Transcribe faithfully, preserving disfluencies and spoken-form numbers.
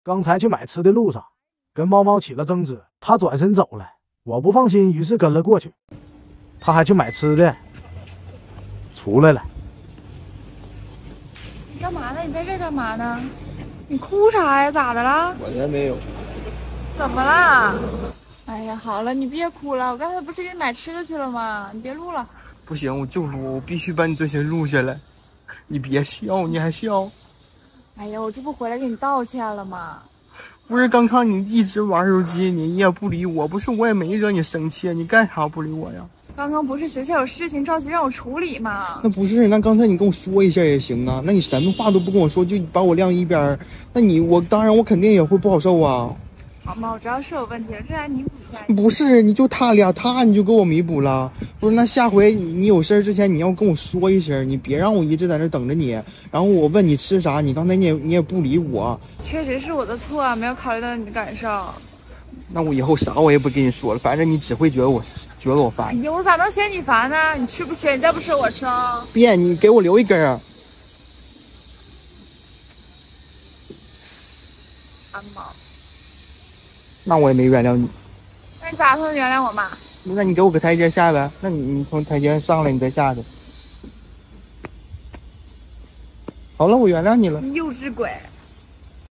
刚才去买吃的路上，跟猫猫起了争执，它转身走了，我不放心，于是跟了过去。它还去买吃的，出来了。 你干嘛呢？你在这干嘛呢？你哭啥呀？咋的了？ 我才没有。 怎么啦？哎呀，好了，你别哭了，我刚才不是给你买吃的去了吗？你别录了。 不行，我就录，我必须把你这些录下来。你别笑，你还笑？ 哎呀，我这不回来给你道歉了吗？ 不是，刚看你一直玩手机，你也不理我，不是我也没惹你生气，你干啥不理我呀？ 刚刚不是学校有事情着急让我处理吗？ 那不是，那刚才你跟我说一下也行啊。那你什么话都不跟我说，就把我晾一边，那你我当然我肯定也会不好受啊。 好嘛，我知道是有问题了，这来弥补一下。 不是，你就他俩他你就给我弥补了。不是，那下回你你有事之前你要跟我说一声，你别让我一直在那等着你。然后我问你吃啥，你刚才你也你也不理我。 确实是我的错啊，没有考虑到你的感受。 那我以后啥我也不跟你说了，反正你只会觉得我觉得我烦。 哎呀，我咋能嫌你烦呢？你吃不吃？你再不吃我吃啊。 别，你给我留一根啊。 馋毛。 那我也没原谅你。 那你咋才能原谅我嘛？ 那你给我个台阶下呗。那你你从台阶上来，你再下去。好了，我原谅你了。 幼稚鬼。